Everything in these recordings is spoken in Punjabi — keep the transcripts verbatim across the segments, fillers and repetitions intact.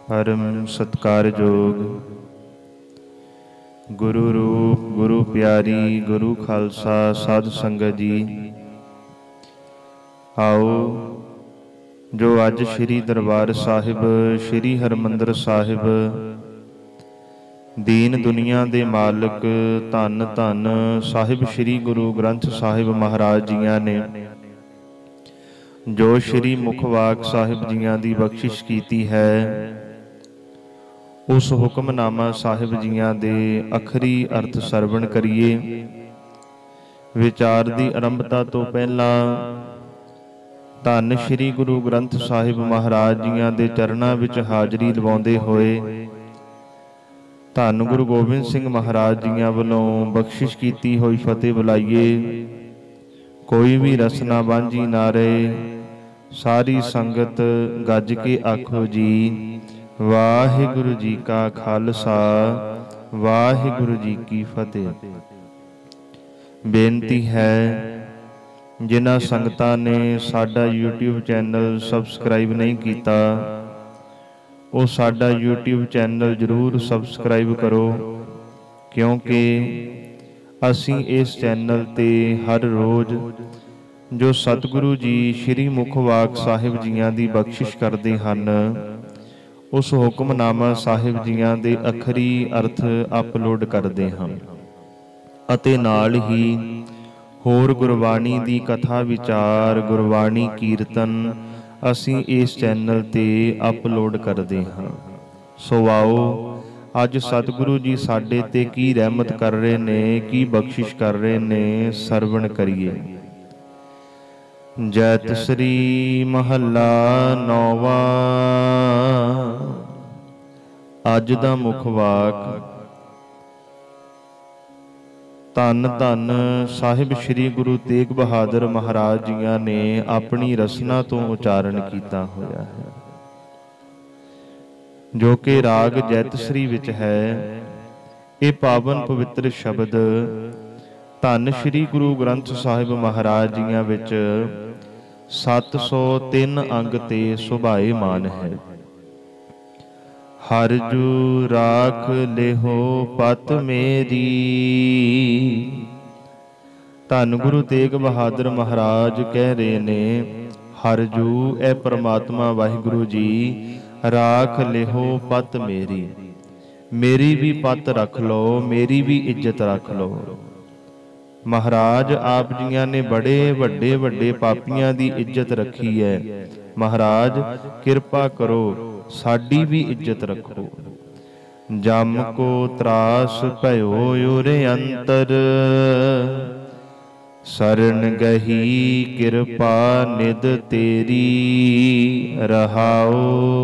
परम सत्कारयोग गुरु रूप गुरु प्यारी गुरु खालसा साध संगत जी, आओ जो अज श्री दरबार साहिब श्री हरमंदर साहिब दीन दुनिया दे मालिक धन धन साहिब श्री गुरु ग्रंथ साहिब महाराज जियां ने जो श्री मुखवाक साहिब जियां दी बख्शिश कीती है, उस हुक्मनामा साहिब जियां दे अखरी अर्थ सरवण करिए। विचार दी आरंभता तो पहला धन श्री गुरु ग्रंथ साहिब महाराज जियां दे चरणां विच हाजरी लवाउंदे होए धन गुरु गोबिंद सिंह महाराज जियां वल्लों बख्शिश कीती होई फतेह बुलाइए। कोई भी रसना बांझी ना रहे, सारी संगत गज के आखो जी वाहिगुरु जी का खालसा वाहिगुरु जी की फतेह। बेनती है जिन्हां संगतां ने साडा यूट्यूब चैनल सबसक्राइब नहीं कीता, वो साडा यूट्यूब चैनल जरूर सबसक्राइब करो, क्योंकि असीं इस चैनल ते हर रोज़ जो सतगुरु जी श्री मुखवाक साहिब जियां दी बख्शिश करते हैं, उस हुक्मनामा साहिब जियां दे अखरी अर्थ अपलोड करते हैं अते नाल ही होर गुरबाणी दी कथा विचार गुरबाणी कीर्तन असीं इस चैनल ते अपलोड करते हैं। सो आओ अज सतगुरु जी साडे ते की रहमत कर रहे ने, की बख्शिश कर रहे ने, सरवण करिए। जैत श्री महला नौवा। अज दा मुखवाक धन धन साहिब श्री गुरु तेग बहादुर महाराज जियां ने अपनी रसना तो उचारण किया होया है, जो कि राग जैतश्री विच है। ये पावन पवित्र शब्द धन श्री गुरु ग्रंथ साहिब महाराज जियां विच सत्त सौ तीन अंग ते सुभाएमान है। हर जू राख लेहो पत मेरी। धन गुरु तेग बहादुर महाराज कह रहे ने, हर जू ए परमात्मा वाहिगुरु जी राख लेहो पत मेरी, मेरी भी पत रख लो, मेरी भी इज्जत रख लो। महाराज आप जियां ने बड़े वड्डे वड्डे पापियां दी इज्जत रखी है, महाराज किरपा करो साडी भी इज्जत रखो। जम को त्रास भयो उरे अंतर, शरण गही किरपा निद तेरी रहाओ।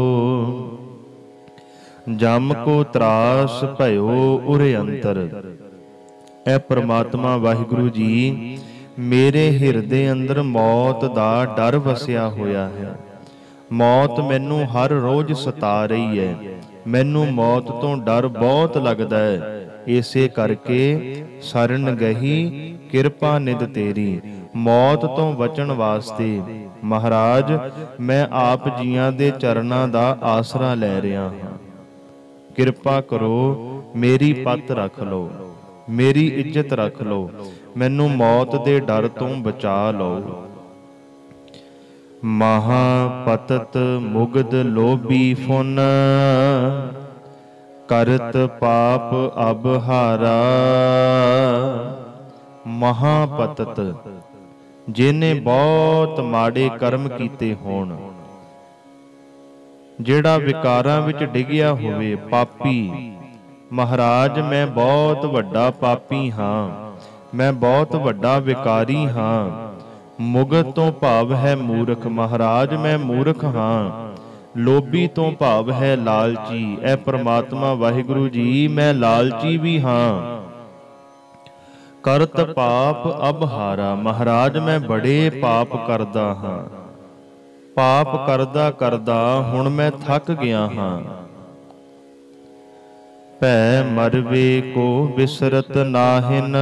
जम को त्रास भयो उरे अंतर। ऐ परमात्मा वाहिगुरु जी, मेरे हिरदे अंदर मौत दा डर वसिया होया है। मौत मैनू हर रोज सता रही है, मैनू मौत तो डर बहुत लगता है। इसे करके शरण गही किरपा निद तेरी, मौत तो बचन वास्ते महाराज मैं आप जियां दे चरणां दा आसरा लै रहा हाँ। किरपा करो मेरी पत रख लो, मेरी इज्जत रख लो, मैनू मौत दे डर तो बचा लो। महापतत मुगद लोभी फुन, करत पाप अब हारा। महापतत जिन्हें बहुत माड़े कर्म कीते होण, जेड़ा विकारां विच डिगिया होवे, पापी। महाराज मैं बहुत वड्डा पापी हाँ, मैं बहुत वड्डा विकारी हाँ। मुगत तो भाव है मूर्ख, महाराज मैं मूर्ख हाँ। लोभी तो भाव है लालची, ऐ परमात्मा वाहिगुरु जी मैं लालची भी हाँ। करत पाप अब हारा, महाराज मैं बड़े पाप करदा हाँ। पाप करदा करदा हुण मैं थक गया हाँ। पै मरवे को बिसरत नाहिन,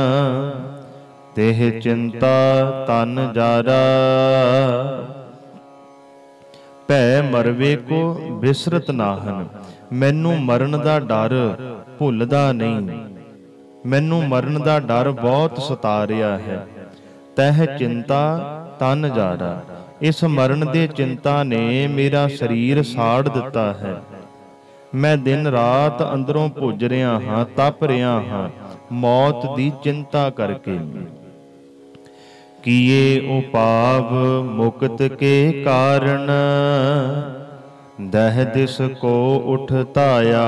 तेह चिंता तन जारा। ਭੈ ਮਰਵੇ ਕੋ ਬਿਸਰਤ ਨਾਹਨ। ਮੈਨੂੰ ਮਰਨ ਦਾ ਡਰ ਭੁੱਲਦਾ ਨਹੀਂ, ਮੈਨੂੰ ਮਰਨ ਦਾ ਡਰ ਬਹੁਤ ਸਤਾ ਰਿਹਾ ਹੈ। ਤਹਿ ਚਿੰਤਾ ਤਨ ਜਾੜਾ। ਇਸ ਮਰਨ ਦੇ ਚਿੰਤਾ ਨੇ ਮੇਰਾ ਸਰੀਰ ਸਾੜ ਦਿੱਤਾ ਹੈ। ਮੈਂ ਦਿਨ ਰਾਤ ਅੰਦਰੋਂ ਭੁੱਜ ਰਿਹਾ ਹਾਂ, ਤਪ ਰਿਹਾ ਹਾਂ ਮੌਤ ਦੀ ਚਿੰਤਾ ਕਰਕੇ। ਕੀਏ ਉਪਾਵ ਮੁਕਤ ਕੇ ਕਾਰਨ, ਦਹਿ ਦਿਸ ਕੋ ਉਠ ਧਾਇਆ।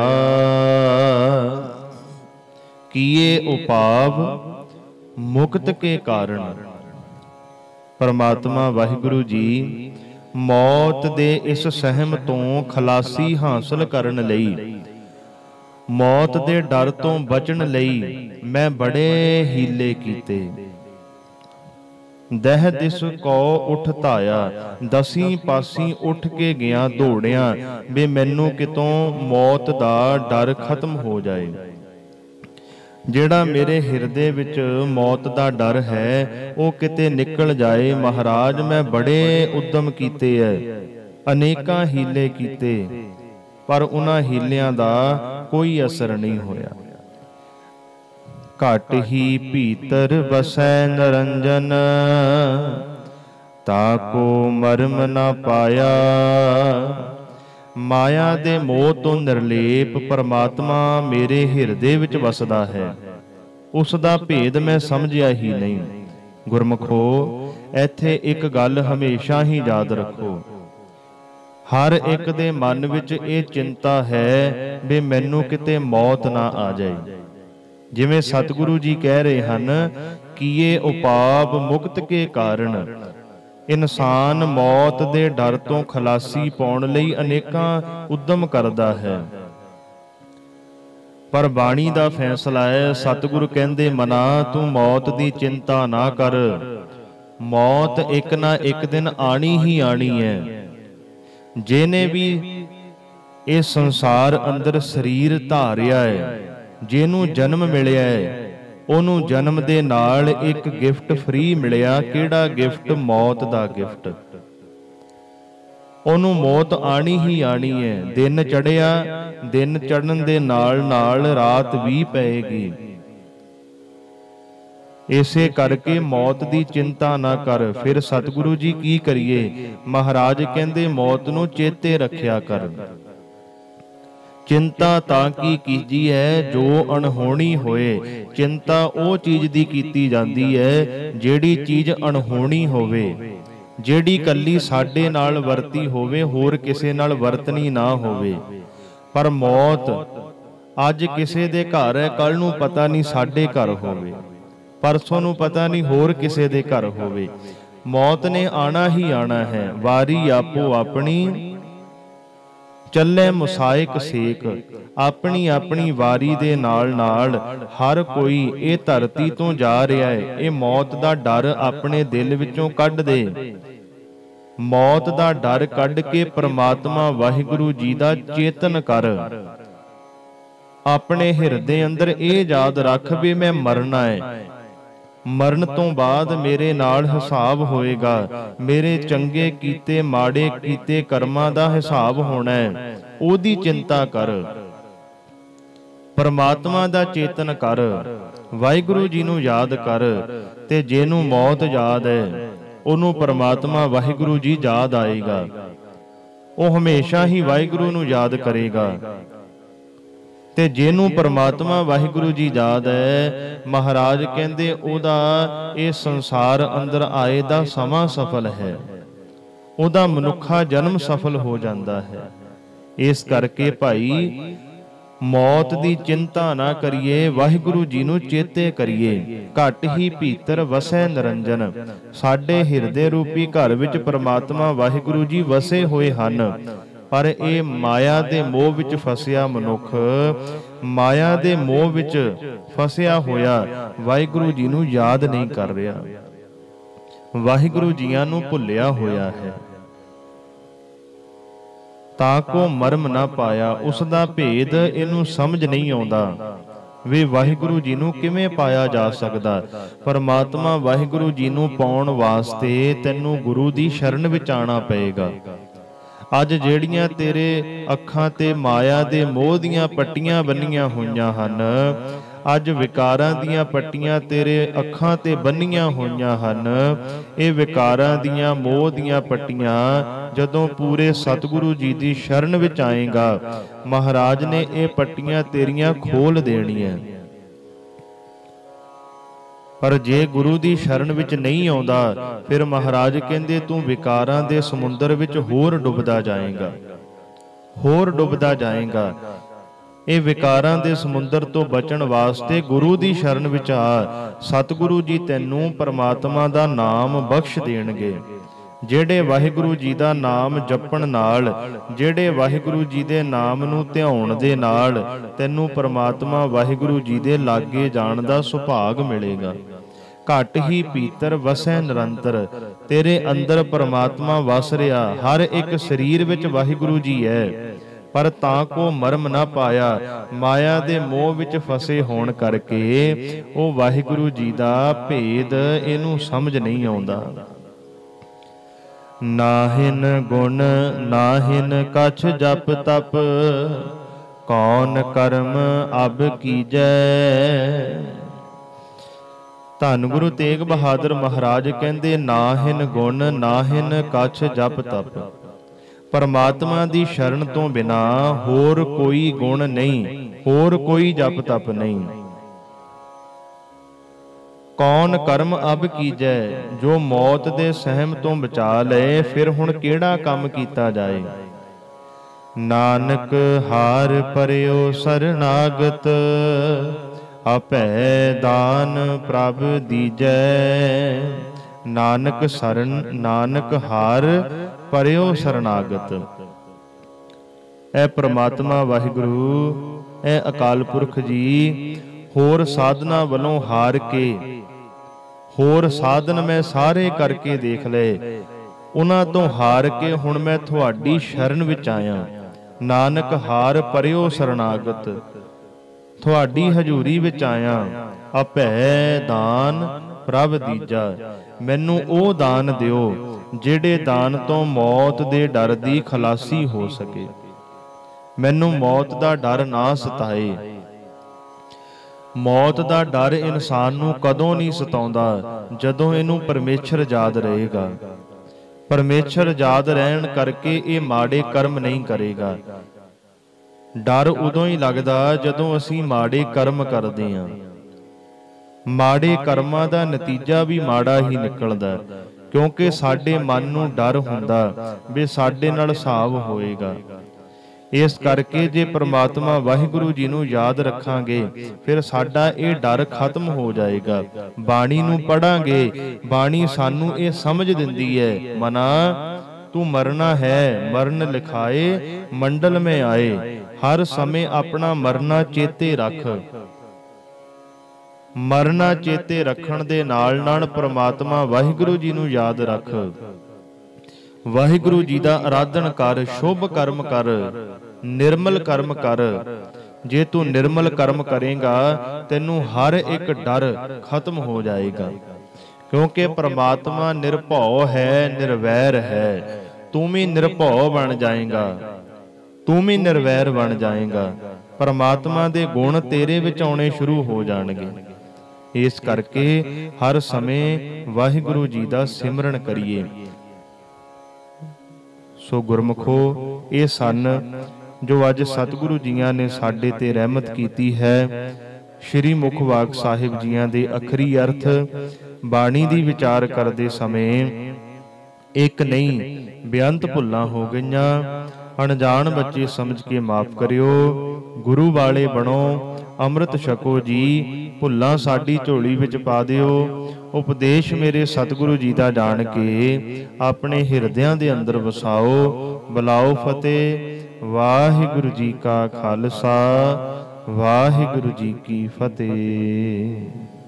ਕੀਏ ਉਪਾਵ ਮੁਕਤ ਕੇ ਕਾਰਨ। ਪਰਮਾਤਮਾ ਵਾਹਿਗੁਰੂ ਜੀ ਮੌਤ ਦੇ ਇਸ ਸਹਿਮ ਤੋਂ ਖਲਾਸੀ ਹਾਸਲ ਕਰਨ ਲਈ, ਮੌਤ ਦੇ ਡਰ ਤੋਂ ਬਚਣ ਲਈ ਮੈਂ ਬੜੇ ਹੀਲੇ ਕੀਤੇ। ਦਹਿ ਦਿਸ ਕੋ ਉਠ ਧਾਇਆ। ਦਸੀਂ ਪਾਸੀਂ ਉੱਠ ਕੇ ਗਿਆ, ਦੌੜਿਆ ਵੀ ਮੈਨੂੰ ਕਿਤੋਂ ਮੌਤ ਦਾ ਡਰ ਖਤਮ ਹੋ ਜਾਏ। ਜਿਹੜਾ ਮੇਰੇ ਹਿਰਦੇ ਵਿੱਚ ਮੌਤ ਦਾ ਡਰ ਹੈ ਉਹ ਕਿਤੇ ਨਿਕਲ ਜਾਏ। ਮਹਾਰਾਜ ਮੈਂ ਬੜੇ ਉਦਮ ਕੀਤੇ ਐ, ਅਨੇਕਾਂ ਹੀਲੇ ਕੀਤੇ, ਪਰ ਉਹਨਾਂ ਹੀਲਿਆਂ ਦਾ ਕੋਈ ਅਸਰ ਨਹੀਂ ਹੋਇਆ। ਘਟ ਹੀ ਭੀਤਰ ਵਸੈ ਨਿਰੰਜਨ, ਤਾਕੋ ਮਰਮ ਨਾ ਪਾਇਆ। ਮਾਇਆ ਦੇ ਮੋਹ ਤੋਂ ਨਿਰਲੇਪ ਪਰਮਾਤਮਾ ਮੇਰੇ ਹਿਰਦੇ ਵਿੱਚ ਵਸਦਾ ਹੈ। ਉਸ ਦਾ ਭੇਦ ਮੈਂ ਸਮਝਿਆ ਹੀ ਨਹੀਂ। ਗੁਰਮੁਖੋ, ਇੱਥੇ ਇੱਕ ਗੱਲ ਹਮੇਸ਼ਾ ਹੀ ਯਾਦ ਰੱਖੋ। ਹਰ ਇੱਕ ਦੇ ਮਨ ਵਿੱਚ ਇਹ ਚਿੰਤਾ ਹੈ ਵੀ ਮੈਨੂੰ ਕਿਤੇ ਮੌਤ ਨਾ ਆ ਜਾਏ। ਜਿਵੇਂ ਸਤਿਗੁਰੂ ਜੀ ਕਹਿ ਰਹੇ ਹਨ, ਕੀਏ ਉਪਾਵ ਮੁਕਤ ਕੇ ਕਾਰਨ। ਇਨਸਾਨ ਮੌਤ ਦੇ ਡਰ ਤੋਂ ਖਲਾਸੀ ਪਾਉਣ ਲਈ ਅਨੇਕਾਂ ਉਦਮ ਕਰਦਾ ਹੈ, ਪਰ ਬਾਣੀ ਦਾ ਫੈਸਲਾ ਹੈ। ਸਤਿਗੁਰੂ ਕਹਿੰਦੇ, ਮਨਾ ਤੂੰ ਮੌਤ ਦੀ ਚਿੰਤਾ ਨਾ ਕਰ। ਮੌਤ ਇੱਕ ਨਾ ਇੱਕ ਦਿਨ ਆਣੀ ਹੀ ਆਣੀ ਹੈ। ਜਿਹਨੇ ਵੀ ਇਹ ਸੰਸਾਰ ਅੰਦਰ ਸਰੀਰ ਧਾਰਿਆ ਹੈ, ਜਿਹਨੂੰ ਜਨਮ ਮਿਲਿਆ ਹੈ, ਉਹਨੂੰ ਜਨਮ ਦੇ ਨਾਲ ਇੱਕ ਗਿਫਟ ਫ੍ਰੀ ਮਿਲਿਆ। ਕਿਹੜਾ ਗਿਫਟ? ਮੌਤ ਦਾ ਗਿਫਟ। ਉਹਨੂੰ ਮੌਤ ਆਣੀ ਹੀ ਆਣੀ ਹੈ। ਦਿਨ ਚੜਿਆ, ਦਿਨ ਚੜਨ ਦੇ ਨਾਲ ਨਾਲ ਰਾਤ ਵੀ ਪਏਗੀ। ਇਸੇ ਕਰਕੇ ਮੌਤ ਦੀ ਚਿੰਤਾ ਨਾ ਕਰ। ਫਿਰ ਸਤਿਗੁਰੂ ਜੀ ਕੀ ਕਰੀਏ? ਮਹਾਰਾਜ ਕਹਿੰਦੇ, ਮੌਤ ਨੂੰ ਚੇਤੇ ਰੱਖਿਆ ਕਰ। ਚਿੰਤਾ ਤਾਂ ਕੀ ਕੀਜੀਐ ਜੋ ਅਣਹੋਣੀ ਹੋਏ। ਚਿੰਤਾ ਉਹ ਚੀਜ਼ ਦੀ ਕੀਤੀ ਜਾਂਦੀ ਹੈ ਜਿਹੜੀ ਚੀਜ਼ ਅਣਹੋਣੀ ਹੋਵੇ, ਜਿਹੜੀ ਕੱਲੀ ਸਾਡੇ ਨਾਲ ਵਰਤੀ ਹੋਵੇ, ਹੋਰ ਕਿਸੇ ਨਾਲ ਵਰਤਣੀ ਨਾ ਹੋਵੇ। ਪਰ ਮੌਤ ਅੱਜ ਕਿਸੇ ਦੇ ਘਰ ਹੈ, ਕੱਲ ਨੂੰ ਪਤਾ ਨਹੀਂ ਸਾਡੇ ਘਰ ਹੋਵੇ, ਪਰਸੋਂ ਨੂੰ ਪਤਾ ਨਹੀਂ ਹੋਰ ਕਿਸੇ ਦੇ ਘਰ ਹੋਵੇ। ਮੌਤ ਨੇ ਆਣਾ ਹੀ ਆਣਾ ਹੈ। ਵਾਰੀ ਆਪੋ ਆਪਣੀ ਚੱਲੇ ਮੁਸਾਇਕ ਸੇਕ। ਆਪਣੀ ਆਪਣੀ ਵਾਰੀ ਦੇ ਨਾਲ ਨਾਲ ਹਰ ਕੋਈ ਇਹ ਧਰਤੀ ਤੋਂ ਜਾ ਰਿਹਾ ਹੈ। ਇਹ ਮੌਤ ਦਾ ਡਰ ਆਪਣੇ ਦਿਲ ਵਿੱਚੋਂ ਕੱਢ ਦੇ। ਮੌਤ ਦਾ ਡਰ ਕੱਢ ਕੇ ਪ੍ਰਮਾਤਮਾ ਵਾਹਿਗੁਰੂ ਜੀ ਦਾ ਚੇਤਨ ਕਰ। ਆਪਣੇ ਹਿਰਦੇ ਅੰਦਰ ਇਹ ਯਾਦ ਰੱਖ ਵੀ ਮੈਂ ਮਰਨਾ ਹੈ। ਮਰਨ ਤੋਂ ਬਾਅਦ ਮੇਰੇ ਨਾਲ ਹਿਸਾਬ ਹੋਏਗਾ। ਮੇਰੇ ਚੰਗੇ ਕੀਤੇ ਮਾੜੇ ਕੀਤੇ ਕਰਮਾਂ ਦਾ ਹਿਸਾਬ ਹੋਣਾ ਹੈ। ਉਹਦੀ ਚਿੰਤਾ ਕਰ। ਪਰਮਾਤਮਾ ਦਾ ਚੇਤਨ ਕਰ। ਵਾਹਿਗੁਰੂ ਜੀ ਨੂੰ ਯਾਦ ਕਰ। ਤੇ ਜਿਹਨੂੰ ਮੌਤ ਯਾਦ ਹੈ ਉਹਨੂੰ ਪਰਮਾਤਮਾ ਵਾਹਿਗੁਰੂ ਜੀ ਯਾਦ ਆਏਗਾ। ਉਹ ਹਮੇਸ਼ਾ ਹੀ ਵਾਹਿਗੁਰੂ ਨੂੰ ਯਾਦ ਕਰੇਗਾ। ਤੇ ਜਿਹਨੂੰ ਪਰਮਾਤਮਾ ਵਾਹਿਗੁਰੂ ਜੀ ਯਾਦ ਹੈ, ਮਹਾਰਾਜ ਕਹਿੰਦੇ ਉਹਦਾ ਇਹ ਸੰਸਾਰ ਅੰਦਰ ਆਏ ਦਾ ਸਮਾਂ ਸਫਲ ਹੈ। ਉਹਦਾ ਮਨੁੱਖਾ ਜਨਮ ਸਫਲ ਹੋ ਜਾਂਦਾ ਹੈ। ਇਸ ਕਰਕੇ ਭਾਈ ਮੌਤ ਦੀ ਚਿੰਤਾ ਨਾ ਕਰੀਏ, ਵਾਹਿਗੁਰੂ ਜੀ ਨੂੰ ਚੇਤੇ ਕਰੀਏ। ਘਟ ਹੀ ਭੀਤਰ ਵਸੈ ਨਿਰੰਜਨ। ਸਾਡੇ ਹਿਰਦੇ ਰੂਪੀ ਘਰ ਵਿੱਚ ਪਰਮਾਤਮਾ ਵਾਹਿਗੁਰੂ ਜੀ ਵਸੇ ਹੋਏ ਹਨ। ਪਰ ਇਹ ਮਾਇਆ ਦੇ ਮੋਹ ਵਿੱਚ ਫਸਿਆ ਮਨੁੱਖ, ਮਾਇਆ ਦੇ ਮੋਹ ਵਿੱਚ ਫਸਿਆ ਹੋਇਆ ਵਾਹਿਗੁਰੂ ਜੀ ਨੂੰ ਯਾਦ ਨਹੀਂ ਕਰ ਰਿਹਾ, ਵਾਹਿਗੁਰੂ ਜੀਆਂ ਨੂੰ ਭੁੱਲਿਆ ਹੋਇਆ ਹੈ। ਤਾਂ ਕੋ ਮਰਮ ਨਾ ਪਾਇਆ। ਉਸ ਦਾ ਭੇਦ ਇਹਨੂੰ ਸਮਝ ਨਹੀਂ ਆਉਂਦਾ ਵੀ ਵਾਹਿਗੁਰੂ ਜੀ ਨੂੰ ਕਿਵੇਂ ਪਾਇਆ ਜਾ ਸਕਦਾ। ਪਰਮਾਤਮਾ ਵਾਹਿਗੁਰੂ ਜੀ ਨੂੰ ਪਾਉਣ ਵਾਸਤੇ ਤੈਨੂੰ ਗੁਰੂ ਦੀ ਸ਼ਰਨ ਵਿੱਚ ਆਉਣਾ ਪਏਗਾ। ਅੱਜ ਜਿਹੜੀਆਂ ਤੇਰੇ ਅੱਖਾਂ ਤੇ ਮਾਇਆ ਦੇ ਮੋਹ ਦੀਆਂ ਪੱਟੀਆਂ ਬੰਨੀਆਂ ਹੋਈਆਂ ਹਨ, ਅੱਜ ਵਿਕਾਰਾਂ ਦੀਆਂ ਪੱਟੀਆਂ ਤੇਰੇ ਅੱਖਾਂ ਤੇ ਬੰਨੀਆਂ ਹੋਈਆਂ ਹਨ, ਇਹ ਵਿਕਾਰਾਂ ਦੀਆਂ ਮੋਹ ਦੀਆਂ ਪੱਟੀਆਂ ਜਦੋਂ ਪੂਰੇ ਸਤਿਗੁਰੂ ਜੀ ਦੀ ਸ਼ਰਨ ਵਿੱਚ ਆਏਗਾ, ਮਹਾਰਾਜ ਨੇ ਇਹ ਪੱਟੀਆਂ ਤੇਰੀਆਂ ਖੋਲ ਦੇਣੀਆਂ। ਪਰ ਜੇ ਗੁਰੂ ਦੀ ਸ਼ਰਨ ਵਿੱਚ ਨਹੀਂ ਆਉਂਦਾ, ਫਿਰ ਮਹਾਰਾਜ ਕਹਿੰਦੇ ਤੂੰ ਵਿਕਾਰਾਂ ਦੇ ਸਮੁੰਦਰ ਵਿੱਚ ਹੋਰ ਡੁੱਬਦਾ ਜਾਏਗਾ, ਹੋਰ ਡੁੱਬਦਾ ਜਾਏਗਾ। ਇਹ ਵਿਕਾਰਾਂ ਦੇ ਸਮੁੰਦਰ ਤੋਂ ਬਚਣ ਵਾਸਤੇ ਗੁਰੂ ਦੀ ਸ਼ਰਨ ਵਿੱਚ ਆ। ਸਤਿਗੁਰੂ ਜੀ ਤੈਨੂੰ ਪਰਮਾਤਮਾ ਦਾ ਨਾਮ ਬਖਸ਼ ਦੇਣਗੇ। ਜਿਹੜੇ ਵਾਹਿਗੁਰੂ ਜੀ ਦਾ ਨਾਮ ਜਪਣ ਨਾਲ, ਜਿਹੜੇ ਵਾਹਿਗੁਰੂ ਜੀ ਦੇ ਨਾਮ ਨੂੰ ਧਿਆਉਣ ਦੇ ਨਾਲ ਤੈਨੂੰ ਪਰਮਾਤਮਾ ਵਾਹਿਗੁਰੂ ਜੀ ਦੇ ਲਾਗੇ ਜਾਣ ਦਾ ਸੁਭਾਗ ਮਿਲੇਗਾ। ਘਟ ਹੀ ਭੀਤਰ ਵਸੈ ਨਿਰੰਤਰ, ਤੇਰੇ ਅੰਦਰ ਪਰਮਾਤਮਾ ਵਸ ਰਿਹਾ। ਹਰ ਇੱਕ ਸਰੀਰ ਵਿੱਚ ਵਾਹਿਗੁਰੂ ਜੀ ਹੈ, ਪਰ ਤਾਂ ਕੋ ਮਰਮ ਨਾ ਪਾਇਆ, ਮਾਇਆ ਦੇ ਮੋਹ ਵਿੱਚ ਫਸੇ ਹੋਣ ਕਰਕੇ ਉਹ ਵਾਹਿਗੁਰੂ ਜੀ ਦਾ ਭੇਦ ਇਹਨੂੰ ਸਮਝ ਨਹੀਂ ਆਉਂਦਾ। ਨਾਹਿਨ ਗੁਣ ਨਾਹਿਨ ਕਛ ਜਪ ਤਪ, ਕੌਣ ਕਰਮ ਅਬ ਕੀਜੈ। ਧੰਨ ਗੁਰੂ ਤੇਗ ਬਹਾਦਰ ਮਹਾਰਾਜ ਕਹਿੰਦੇ, ਨਾਹਿਨ ਗੁਣ ਨਾਹਿਨ ਕਛ ਜਪ ਤਪ। ਪਰਮਾਤਮਾ ਦੀ ਸ਼ਰਨ ਤੋਂ ਬਿਨਾ ਹੋਰ ਕੋਈ ਗੁਣ ਨਹੀਂ, ਹੋਰ ਕੋਈ ਜਪ ਤਪ ਨਹੀਂ। ਕੌਣ ਕਰਮ ਅਬ ਕੀਜੈ, ਜੋ ਮੌਤ ਦੇ ਸਹਿਮ ਤੋਂ ਬਚਾ ਲਏ, ਫਿਰ ਹੁਣ ਕਿਹੜਾ ਕੰਮ ਕੀਤਾ ਜਾਏ। ਨਾਨਕ ਹਾਰ ਪਰਿਓ ਸਰਨਾਗਤ, ਆਪੈ ਦਾਨ ਪ੍ਰਭ ਦੀਜੈ। ਨਾਨਕ ਸਰਨ ਨਾਨਕ ਹਾਰ ਪਰਿਓ ਸਰਨਾਗਤ। ਇਹ ਪ੍ਰਮਾਤਮਾ ਵਾਹਿਗੁਰੂ, ਇਹ ਅਕਾਲ ਪੁਰਖ ਜੀ ਹੋਰ ਸਾਧਨਾ ਵੱਲੋਂ ਹਾਰ ਕੇ, ਹੋਰ ਸਾਧਨ ਮੈਂ ਸਾਰੇ ਕਰਕੇ ਦੇਖ ਲਏ, ਉਹਨਾਂ ਤੋਂ ਹਾਰ ਕੇ ਹੁਣ ਮੈਂ ਤੁਹਾਡੀ ਸ਼ਰਨ ਵਿੱਚ ਆਇਆ। ਨਾਨਕ ਹਾਰ ਪਰਿਓ ਸਰਨਾਗਤ, ਤੁਹਾਡੀ ਹਜ਼ੂਰੀ ਵਿੱਚ ਆਇਆ। ਆਪੈ ਦਾਨ ਪ੍ਰਭ ਦੀਜਾ, ਮੈਨੂੰ ਉਹ ਦਾਨ ਦਿਓ ਜਿਹੜੇ ਦਾਨ ਤੋਂ ਮੌਤ ਦੇ ਡਰ ਦੀ ਖਲਾਸੀ ਹੋ ਸਕੇ। ਮੈਨੂੰ ਮੌਤ ਦਾ ਡਰ ਨਾ ਸਤਾਏ। ਮੌਤ ਦਾ ਡਰ ਇਨਸਾਨ ਨੂੰ ਕਦੋਂ ਨਹੀਂ ਸਤਾਉਂਦਾ, ਜਦੋਂ ਇਹਨੂੰ ਪਰਮੇਸ਼ਰ ਯਾਦ ਰਹੇਗਾ। ਪਰਮੇਸ਼ਰ ਯਾਦ ਰਹਿਣ ਕਰਕੇ ਇਹ ਮਾੜੇ ਕਰਮ ਨਹੀਂ ਕਰੇਗਾ। ਡਰ ਉਦੋਂ ਹੀ ਲੱਗਦਾ ਜਦੋਂ ਅਸੀਂ ਮਾੜੇ ਕਰਮ ਕਰਦੇ ਹਾਂ। ਮਾੜੇ ਕਰਮਾਂ ਦਾ ਨਤੀਜਾ ਵੀ ਮਾੜਾ ਹੀ ਨਿਕਲਦਾ, ਕਿਉਂਕਿ ਸਾਡੇ ਮਨ ਨੂੰ ਡਰ ਹੁੰਦਾ ਵੀ ਸਾਡੇ ਨਾਲ ਹਿਸਾਬ ਹੋਏਗਾ। ਇਸ ਕਰਕੇ ਜੇ ਪ੍ਰਮਾਤਮਾ ਵਾਹਿਗੁਰੂ ਜੀ ਨੂੰ ਯਾਦ ਰੱਖਾਂਗੇ, ਫਿਰ ਸਾਡਾ ਇਹ ਡਰ ਖਤਮ ਹੋ ਜਾਏਗਾ। ਬਾਣੀ ਨੂੰ ਪੜਾਂਗੇ, ਬਾਣੀ ਸਾਨੂੰ ਇਹ ਸਮਝ ਦਿੰਦੀ ਹੈ, ਮਨਾ ਤੂੰ ਮਰਨਾ ਹੈ, ਮਰਨ ਲਿਖਾਏ ਮੰਡਲ ਮੈਂ ਆਏ। ਹਰ ਸਮੇਂ ਆਪਣਾ ਮਰਨਾ ਚੇਤੇ ਰੱਖ। ਮਰਨਾ ਚੇਤੇ ਰੱਖਣ ਦੇ ਨਾਲ ਨਾਲ ਪ੍ਰਮਾਤਮਾ ਵਾਹਿਗੁਰੂ ਜੀ ਨੂੰ ਯਾਦ ਰੱਖ। ਵਾਹਿਗੁਰੂ ਜੀ ਦਾ ਆਰਾਧਨ ਕਰ, ਸ਼ੁਭ ਕਰਮ ਕਰ, ਨਿਰਮਲ ਕਰਮ ਕਰ। ਜੇ ਤੂੰ ਨਿਰਮਲ ਕਰਮ ਕਰੇਗਾ, ਤੈਨੂੰ ਹਰ ਇੱਕ ਡਰ ਖਤਮ ਹੋ ਜਾਏਗਾ, ਕਿਉਂਕਿ ਪ੍ਰਮਾਤਮਾ ਨਿਰਭਉ ਹੈ, ਨਿਰਵੈਰ ਹੈ। ਤੂੰ ਵੀ ਨਿਰਭਉ ਬਣ ਜਾਏਗਾ, ਤੂੰ ਵੀ ਨਿਰਵੈਰ ਬਣ ਜਾਏਗਾ। ਪ੍ਰਮਾਤਮਾ ਦੇ ਗੁਣ ਤੇਰੇ ਵਿੱਚ ਆਉਣੇ ਸ਼ੁਰੂ ਹੋ ਜਾਣਗੇ। ਇਸ ਕਰਕੇ ਹਰ ਸਮੇਂ ਵਾਹਿਗੁਰੂ ਜੀ ਦਾ ਸਿਮਰਨ ਕਰੀਏ। ਸੋ ਗੁਰਮੁਖੋ, ਇਹ ਸਨ ਜੋ ਅੱਜ ਸਤਿਗੁਰੂ ਜੀਆਂ ਨੇ ਸਾਡੇ ਤੇ ਰਹਿਮਤ ਕੀਤੀ ਹੈ। ਸ਼੍ਰੀ ਮੁਖ ਵਾਕ ਸਾਹਿਬ ਜੀਆਂ ਦੇ ਅਖਰੀ ਅਰਥ ਬਾਣੀ ਦੀ ਵਿਚਾਰ ਕਰਦੇ ਸਮੇਂ ਇੱਕ ਨਹੀਂ ਬੇਅੰਤ ਭੁੱਲਾਂ ਹੋ ਗਈਆਂ। ਅਣਜਾਣ ਬੱਚੇ ਸਮਝ ਕੇ ਮਾਫ ਕਰਿਓ। ਗੁਰੂ ਵਾਲੇ ਬਣੋ, ਅੰਮ੍ਰਿਤ ਛਕੋ ਜੀ। ਭੁੱਲਾਂ ਸਾਡੀ ਝੋਲੀ ਵਿੱਚ ਪਾ ਦਿਓ। ਉਪਦੇਸ਼ ਮੇਰੇ ਸਤਿਗੁਰੂ ਜੀ ਦਾ ਜਾਣ ਕੇ ਆਪਣੇ ਹਿਰਦਿਆਂ ਦੇ ਅੰਦਰ ਵਸਾਓ। ਬੁਲਾਓ ਫਤਿਹ। ਵਾਹਿਗੁਰੂ ਜੀ ਕਾ ਖਾਲਸਾ, ਵਾਹਿਗੁਰੂ ਜੀ ਕੀ ਫਤਿਹ।